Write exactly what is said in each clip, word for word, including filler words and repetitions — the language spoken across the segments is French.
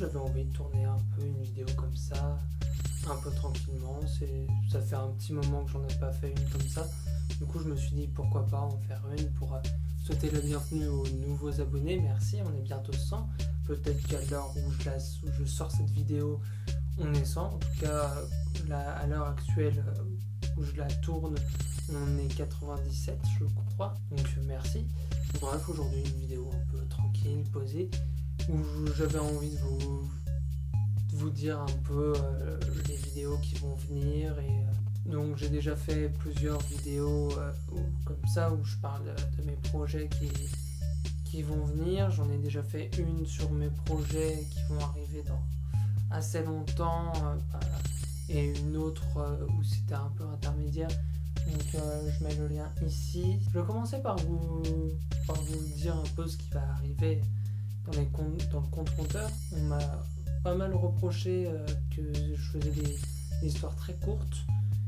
j'avais envie de tourner un peu une vidéo comme ça, un peu tranquillement. C'est, ça fait un petit moment que j'en ai pas fait une comme ça. Du coup, je me suis dit pourquoi pas en faire une pour euh, souhaiter la bienvenue aux nouveaux abonnés. Merci, on est bientôt cent. Peut-être qu'à l'heure où je, la, où je sors cette vidéo, on est cent. En tout cas, là, à l'heure actuelle où je la tourne, on est quatre-vingt-dix-sept, je crois. Donc merci. Bref, aujourd'hui une vidéo un peu tranquille, posée, où j'avais envie de vous, de vous dire un peu euh, les vidéos qui vont venir. Et euh, donc j'ai déjà fait plusieurs vidéos euh, où, comme ça où je parle de, de mes projets qui, qui vont venir. J'en ai déjà fait une sur mes projets qui vont arriver dans assez longtemps euh, et une autre euh, où c'était un peu intermédiaire. Donc euh, je mets le lien ici. Je vais commencer par vous, par vous dire un peu ce qui va arriver dans, les comptes, dans le compte-compteur. On m'a pas mal reproché euh, que je faisais des, des histoires très courtes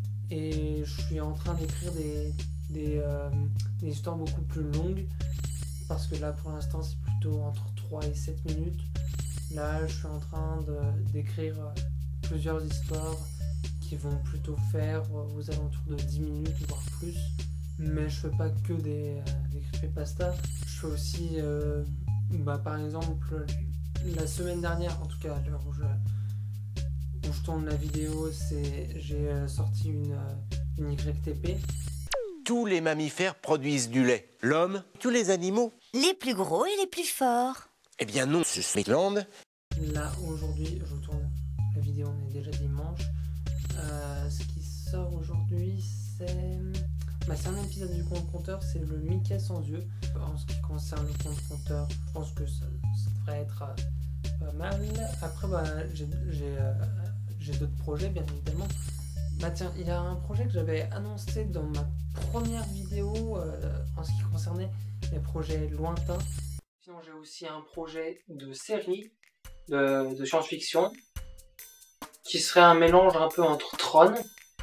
et je suis en train d'écrire des, des, euh, des histoires beaucoup plus longues parce que là pour l'instant c'est plutôt entre trois et sept minutes. Là je suis en train de, d'écrire plusieurs histoires qui vont plutôt faire aux alentours de dix minutes voire plus, mais je fais pas que des, euh, des creepypasta. Je fais aussi euh, bah, par exemple la semaine dernière, en tout cas à l'heure où je, où je tourne la vidéo, c'est j'ai euh, sorti une, euh, une Y T P. Tous les mammifères produisent du lait. L'homme, tous les animaux. Les plus gros et les plus forts. Eh bien non, ce Smithland. Là aujourd'hui je tourne la vidéo, on est déjà dimanche. Euh, ce qui sort aujourd'hui, c'est bah, c'est un épisode du compte-compteur, c'est le Mickey sans yeux. En ce qui concerne le compte-compteur, je pense que ça, ça devrait être euh, pas mal. Après, bah, j'ai euh, d'autres projets, bien évidemment. Bah tiens, il y a un projet que j'avais annoncé dans ma première vidéo euh, en ce qui concernait les projets lointains. Sinon, j'ai aussi un projet de série de, de science-fiction qui serait un mélange un peu entre Tron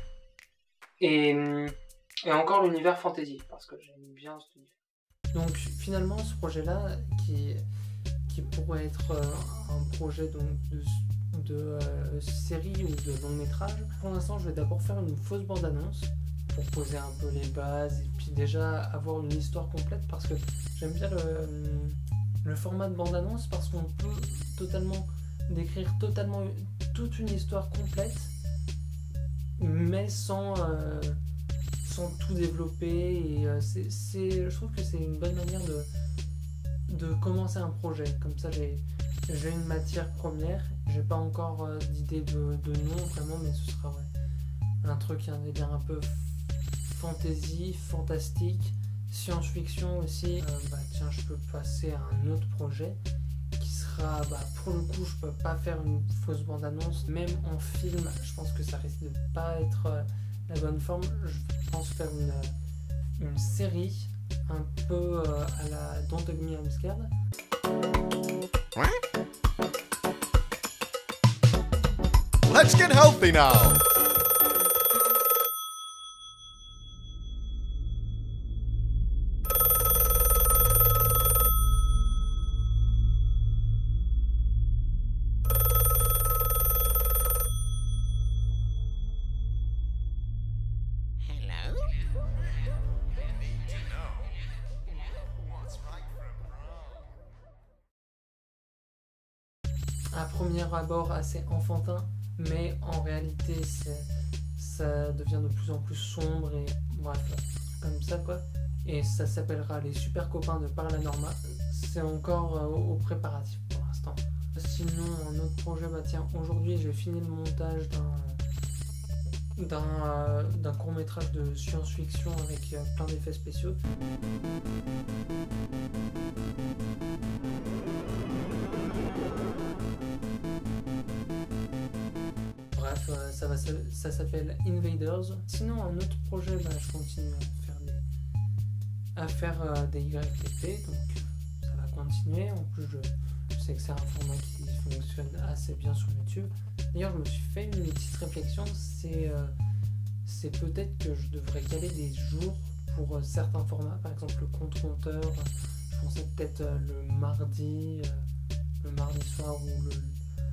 et, et encore l'univers fantasy, parce que j'aime bien cet univers. Donc finalement ce projet-là, qui, qui pourrait être euh, un projet donc, de, de euh, série ou de long métrage, pour l'instant je vais d'abord faire une fausse bande-annonce pour poser un peu les bases et puis déjà avoir une histoire complète, parce que j'aime bien le, le format de bande-annonce, parce qu'on peut totalement décrire totalement toute une histoire complète, mais sans, euh, sans tout développer. Et euh, c'est, c'est, je trouve que c'est une bonne manière de, de commencer un projet. Comme ça, j'ai, j'ai une matière première. J'ai pas encore euh, d'idée de, de nom vraiment, mais ce sera ouais, un truc, un délire un peu fantasy, fantastique, science-fiction aussi. Euh, bah tiens, je peux passer à un autre projet. Bah, pour le coup, je peux pas faire une fausse bande-annonce, même en film, je pense que ça risque de pas être euh, la bonne forme. Je pense faire une, une série un peu euh, à la Don't Hug Me I'm Scared. Let's get healthy now. À premier abord assez enfantin, mais en réalité ça devient de plus en plus sombre et bref, comme ça quoi. Et ça s'appellera Les Super Copains de Paranorma. C'est encore euh, au préparatif pour l'instant. Sinon, un autre projet, bah tiens, aujourd'hui j'ai fini le montage d'un d'un euh, d'un court-métrage de science-fiction avec euh, plein d'effets spéciaux. Bref, euh, ça, va, ça, ça s'appelle Invaders. Sinon, un autre projet, bah, je continue à faire des, à faire, euh, des Y T P, donc ça va continuer. En plus, je, je sais que c'est un format qui fonctionne assez bien sur YouTube. D'ailleurs, je me suis fait une petite réflexion, c'est euh, c'est peut-être que je devrais caler des jours pour euh, certains formats, par exemple le compte-compteur. Je pensais peut-être euh, le mardi, euh, le mardi soir ou le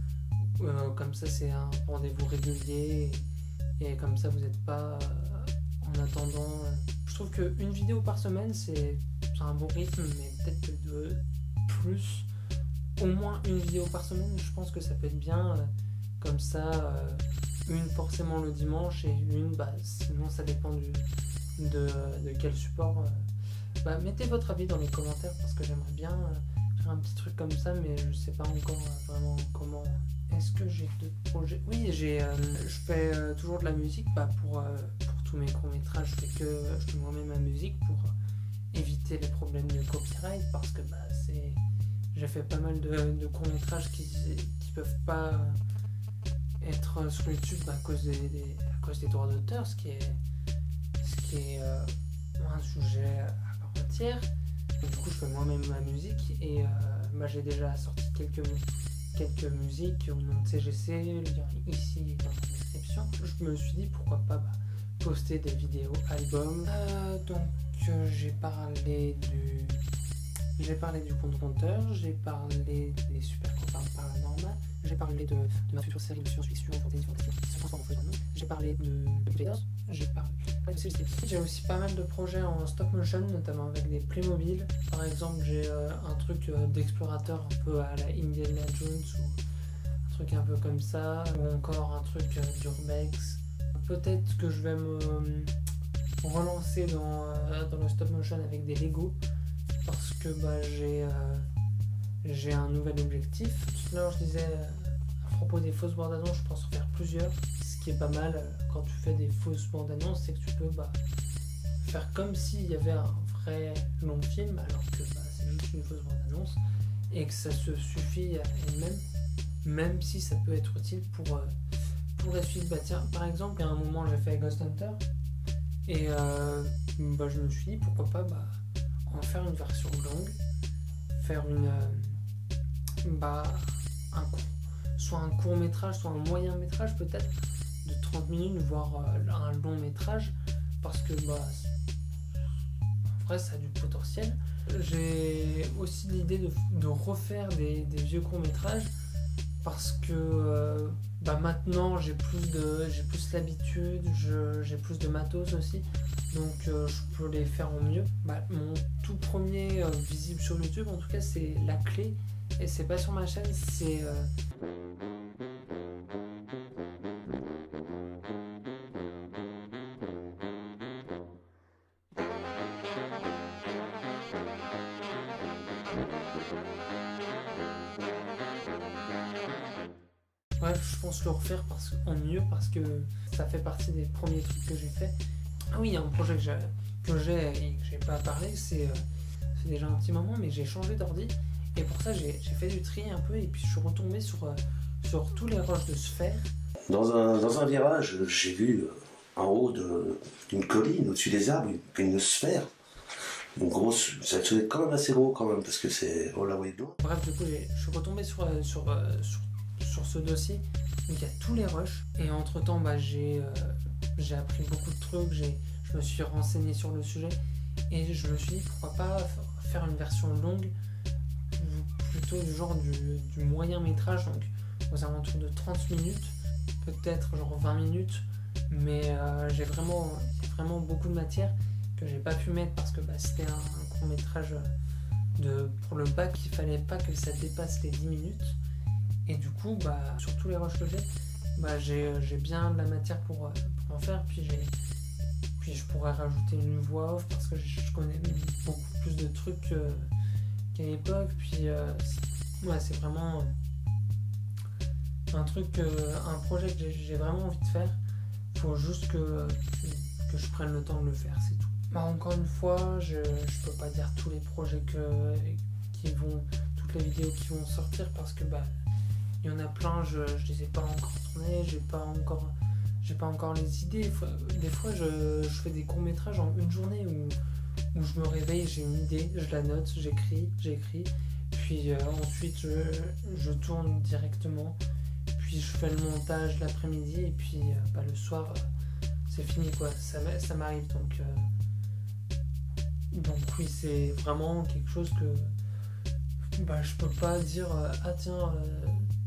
Euh, comme ça, c'est un rendez-vous régulier et, et comme ça, vous n'êtes pas euh, en attendant. Euh. Je trouve qu'une vidéo par semaine, c'est un bon rythme, mais peut-être que de plus, au moins une vidéo par semaine, je pense que ça peut être bien. Euh, comme ça, euh, une forcément le dimanche et une, bah, sinon ça dépend du, de, de quel support. Euh. Bah, mettez votre avis dans les commentaires parce que j'aimerais bien euh, faire un petit truc comme ça, mais je sais pas encore euh, vraiment comment. Est-ce que j'ai d'autres projets? Oui, j'ai, euh, je fais euh, toujours de la musique. Bah, pour, euh, pour tous mes courts-métrages, je fais que je fais moi-même ma musique pour euh, éviter les problèmes de copyright parce que bah, c'est, j'ai fait pas mal de, de courts-métrages qui, qui peuvent pas euh, être sur YouTube à cause des, des, à cause des droits d'auteur, ce qui est, ce qui est euh, un sujet à part entière. Du coup, je fais moi-même ma musique et euh, bah, j'ai déjà sorti quelques quelques musiques au nom de C G C, le lien ici dans la description. Je me suis dit pourquoi pas bah, poster des vidéos albums. Euh, donc euh, j'ai parlé du j'ai parlé du compte compteur, j'ai parlé des super copains paranormal, j'ai parlé de, de ma future série de science-fiction, fantasy, fantasy, qui se transforme en feuille maintenant. J'ai parlé de Invaders, j'ai parlé de C G C. J'ai aussi pas mal de projets en stop motion, notamment avec des Playmobil. Par exemple, j'ai euh, un truc euh, d'explorateur un peu à la Indiana Jones ou un truc un peu comme ça, ou encore un truc euh, d'urbex. Peut-être que je vais me euh, relancer dans, euh, dans le stop motion avec des Lego parce que bah, j'ai euh, j'ai un nouvel objectif. Tout à l'heure, je disais euh, à propos des fausses bandes annonces, je pense en faire plusieurs. Ce qui est pas mal euh, quand tu fais des fausses bandes annonces, c'est que tu peux bah, faire comme s'il y avait un vrai long film, alors que bah, c'est juste une fausse bande annonce et que ça se suffit à elle-même, même si ça peut être utile pour, euh, pour la suite. Bah, tiens, par exemple, il y a un moment, j'ai fait Ghost Hunter et euh, bah, je me suis dit pourquoi pas bah, en faire une version longue, faire une. Euh, bah, un court, soit un court métrage, soit un moyen métrage peut-être de trente minutes, voire euh, un long métrage, parce que bah, en vrai ça a du potentiel. J'ai aussi l'idée de, de refaire des, des vieux courts métrages parce que euh, bah, maintenant j'ai plus de j'ai plus l'habitude, je, j'ai plus de matos aussi, donc euh, je peux les faire en mieux. Bah, mon tout premier euh, visible sur YouTube en tout cas c'est La Clé. Et c'est pas sur ma chaîne, c'est... Euh... Bref, je pense le refaire parce, en mieux parce que ça fait partie des premiers trucs que j'ai fait. Ah oui, il y a un projet que j'ai, que j'ai et que j'ai pas parlé, c'est, euh, c'est déjà un petit moment, mais j'ai changé d'ordi. Et pour ça, j'ai, j'ai fait du tri un peu et puis je suis retombé sur, euh, sur tous les rushs de sphères. Dans un, dans un virage, j'ai vu euh, en haut de, d'une colline, au-dessus des arbres, une, une sphère. Une grosse, ça doit être quand même assez gros quand même, parce que c'est au la Wedo. Bref, du coup, j'ai, je suis retombé sur, euh, sur, euh, sur, sur ce dossier. Donc il y a tous les rushs. Et entre-temps, bah, j'ai, euh, j'ai appris beaucoup de trucs, j'ai, je me suis renseigné sur le sujet. Et je me suis dit, pourquoi pas faire une version longue, plutôt du genre du, du moyen métrage, donc aux alentours de trente minutes, peut-être genre vingt minutes, mais euh, j'ai vraiment, vraiment beaucoup de matière que j'ai pas pu mettre parce que bah, c'était un, un court métrage de, pour le bac, il fallait pas que ça dépasse les dix minutes, et du coup bah, sur tous les rushs que j'ai, bah, j'ai, j'ai bien de la matière pour, pour en faire, puis, j'ai, puis je pourrais rajouter une voix off parce que je, je connais beaucoup plus de trucs euh, qu'à l'époque, puis euh, c'est, ouais, c'est vraiment euh, un truc, euh, un projet que j'ai, j'ai vraiment envie de faire. Faut juste que, que, que je prenne le temps de le faire, c'est tout. Bah, encore une fois, je, je peux pas dire tous les projets que, qui vont, toutes les vidéos qui vont sortir parce que bah il y en a plein, je, je les ai pas encore tournées, j'ai pas encore, j'ai pas encore les idées. Des fois, je, je fais des courts métrages en une journée où où je me réveille, j'ai une idée, je la note, j'écris, j'écris, puis euh, ensuite je, je tourne directement, puis je fais le montage l'après-midi, et puis euh, bah, le soir, euh, c'est fini quoi, ça, ça m'arrive, donc, euh, donc oui, c'est vraiment quelque chose que bah, je peux pas dire, euh, ah tiens, euh,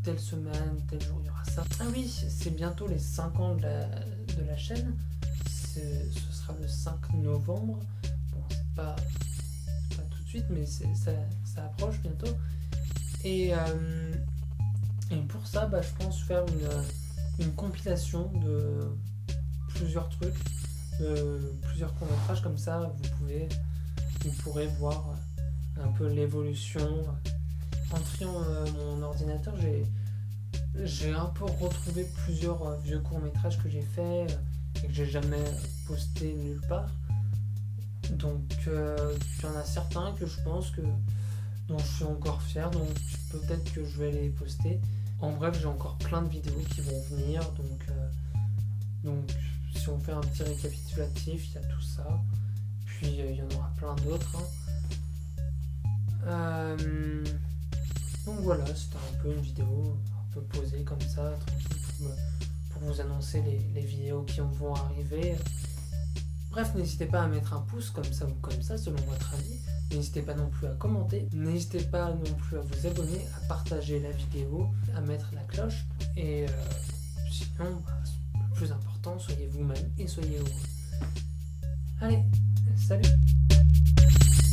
telle semaine, tel jour il y aura ça. Ah oui, c'est bientôt les cinq ans de la, de la chaîne. C'est, ce sera le cinq novembre. Bon, c'est pas, pas tout de suite, mais c'est, ça, ça approche bientôt. Et, euh, et pour ça, bah, je pense faire une, une compilation de plusieurs trucs, de plusieurs courts-métrages, comme ça vous pouvez, vous pourrez voir un peu l'évolution. En triant euh, mon ordinateur, j'ai, j'ai un peu retrouvé plusieurs euh, vieux courts-métrages que j'ai fait euh, et que j'ai jamais posté nulle part. Donc euh, il y en a certains que je pense que dont je suis encore fier, donc peut-être que je vais les poster. En bref, j'ai encore plein de vidéos qui vont venir, donc, euh, donc si on fait un petit récapitulatif, il y a tout ça. Puis euh, il y en aura plein d'autres. Hein. Euh, donc voilà, c'était un peu une vidéo un peu posée comme ça, tranquille, pour, me, pour vous annoncer les, les vidéos qui vont arriver. Bref, n'hésitez pas à mettre un pouce comme ça ou comme ça, selon votre avis. N'hésitez pas non plus à commenter. N'hésitez pas non plus à vous abonner, à partager la vidéo, à mettre la cloche. Et euh, sinon, bah, le plus important, soyez vous-même et soyez heureux. Allez, salut!